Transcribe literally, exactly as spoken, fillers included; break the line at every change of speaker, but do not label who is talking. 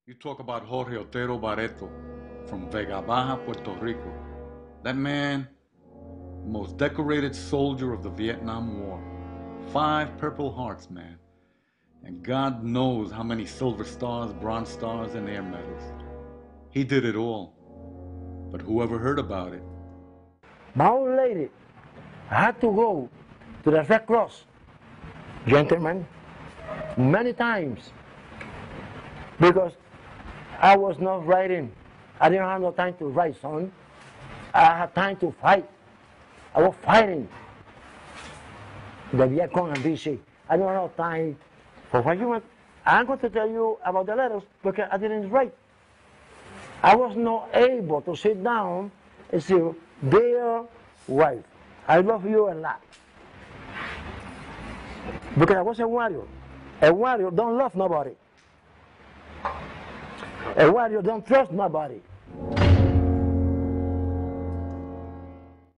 You talk about Jorge Otero Barreto from Vega Baja, Puerto Rico. That man, most decorated soldier of the Vietnam War. Five Purple Hearts, man. And God knows how many silver stars, bronze stars, and air medals. He did it all. But whoever heard about it?
My old lady had to go to the Red Cross, gentlemen, many times because I was not writing. I didn't have no time to write, son. I had time to fight. I was fighting the Viet Cong and D C. I don't have time for what you want. I'm going to tell you about the letters because I didn't write. I was not able to sit down and say, dear wife, I love you a lot. Because I was a warrior. A warrior don't love nobody. A warrior don't trust nobody.